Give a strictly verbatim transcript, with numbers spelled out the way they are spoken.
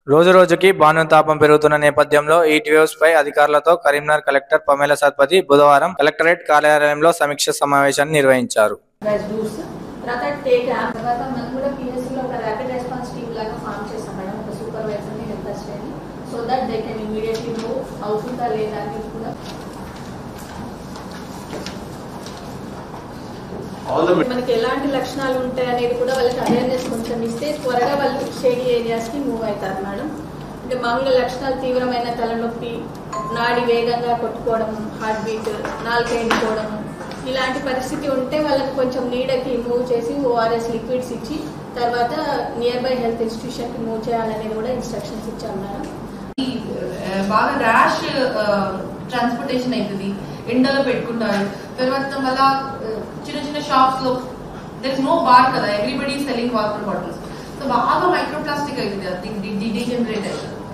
రోజు రోజుకి భానుతాపం పెరుగుతున్న నేపథ్యంలో హీట్ వేవ్స్ పై అధికారులతో కరీంనగర్ కలెక్టర్ పమేల సత్పతి బుధవారం కలెక్టరేట్ కార్యాలయంలో సమీక్ష సమావేశాన్ని నిర్వహించారు. మనకి ఎలాంటి లక్షణాలు ఉంటాయి అనేది కూడా వాళ్ళకి అవేర్నెస్ కొంచెం ఇస్తే త్వరగా వాళ్ళు షేడీ ఏరియాస్ కి మూవ్ అవుతారు మేడం. అంటే మామూలుగా లక్షణాలు తీవ్రమైన తలనొప్పి, నాడి వేగంగా కొట్టుకోవడం, హార్ట్ బీట్, నాలుక ఎండిపోవడం, ఇలాంటి పరిస్థితి ఉంటే వాళ్ళకి కొంచెం నీడకి మూవ్ చేసి ఓఆర్ఎస్ లిక్విడ్స్ ఇచ్చి తర్వాత నియర్ బై హెల్త్ ఇన్స్టిట్యూషన్ కి మూవ్ చేయాలనేది కూడా ఇన్స్ట్రక్షన్స్ ఇచ్చాం మేడం. బాగా ర్యాష్ ట్రాన్స్పోర్టేషన్ అవుతుంది, ఎండలో పెట్టుకుంటారు, తర్వాత మళ్ళా చిన్న చిన్న షాప్స్ లో దర్ ఇస్ నో బార్ కదా, everybody selling water bottles, so బాగా మైక్రోప్లాస్టిక్ అవుతుంది, అది డిజనరేట్ అవుతుంది.